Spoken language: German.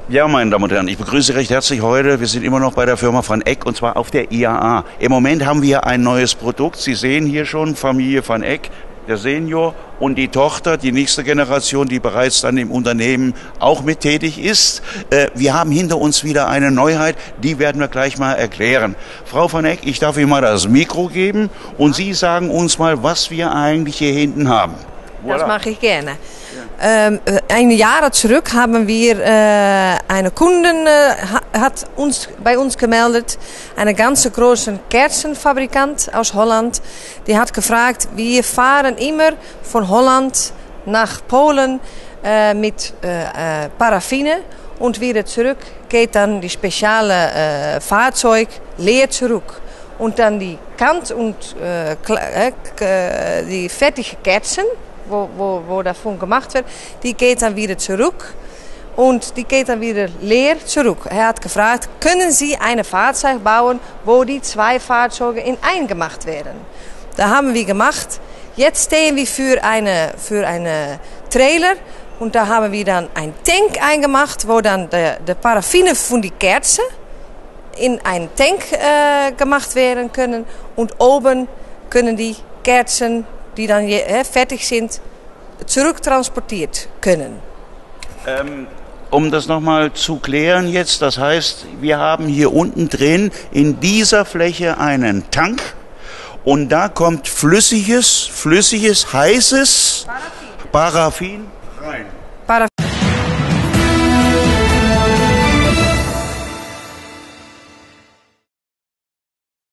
Ja, meine Damen und Herren, ich begrüße Sie recht herzlich heute. Wir sind immer noch bei der Firma Van Eck und zwar auf der IAA. Im Moment haben wir ein neues Produkt. Sie sehen hier schon Familie Van Eck, der Senior und die Tochter, die nächste Generation, die bereits dann im Unternehmen auch mit tätig ist. Wir haben hinter uns wieder eine Neuheit, die werden wir gleich mal erklären. Frau Van Eck, ich darf Ihnen mal das Mikro geben und Sie sagen uns mal, was wir eigentlich hier hinten haben. Voilà. Das mache ich gerne. Ein Jahr zurück haben wir eine Kundin hat bei uns gemeldet, eine ganz große Kerzenfabrikant aus Holland. Die hat gefragt, wir fahren immer von Holland nach Polen mit Paraffine und wieder zurück geht dann die spezielle Fahrzeug leer zurück. Und dann die Kant und die fertige Kerzen, wo davon gemacht wird, die geht dann wieder zurück und die geht dann wieder leer zurück. Er hat gefragt, können Sie ein Fahrzeug bauen, wo die zwei Fahrzeuge in ein gemacht werden? Da haben wir gemacht. Jetzt stehen wir für eine Trailer und da haben wir dann ein Tank eingemacht, wo dann die Paraffine von die Kerzen in einen Tank gemacht werden können und oben können die Kerzen, die dann fertig sind, zurücktransportiert können. Um das nochmal zu klären jetzt, das heißt, wir haben hier unten drin in dieser Fläche einen Tank und da kommt flüssiges, heißes Paraffin rein.